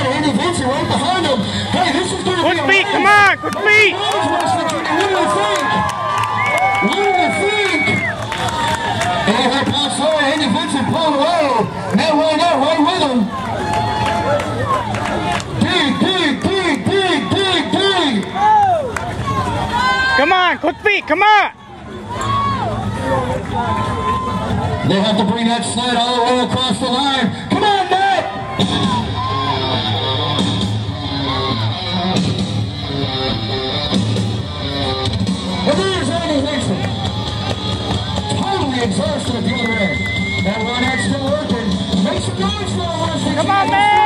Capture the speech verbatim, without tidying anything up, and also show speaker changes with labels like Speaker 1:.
Speaker 1: Andy Vincent right behind him. Hey, this is going to be
Speaker 2: Quick feet, come on, quick feet.
Speaker 1: What do you think? What do you think? And here comes Andy Vincent pulling away. Matt Ryan out right with him. Dig, dig, dig, dig, dig, dig.
Speaker 2: Come on, quick feet, come on.
Speaker 1: They have to bring that sled all the way across the line. Come on, Matt! And there's Andy Vincent. Totally exhausted at the other end. That one X still working. Make some noise for the
Speaker 2: Come on, man!